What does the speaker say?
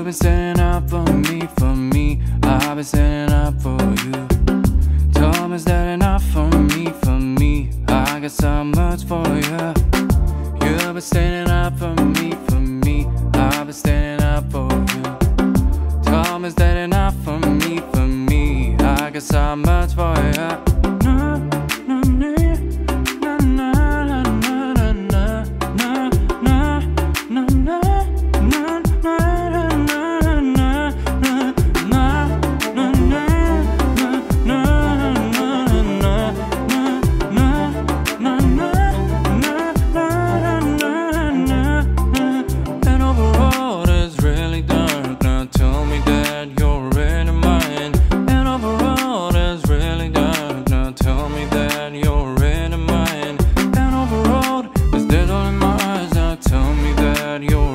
You've been standing up for me, I've been standing up for you. Time is that enough for me, I got so much for you. You've been standing up for me, I've been standing up for you. Time is that enough for me, I got so much for you. You're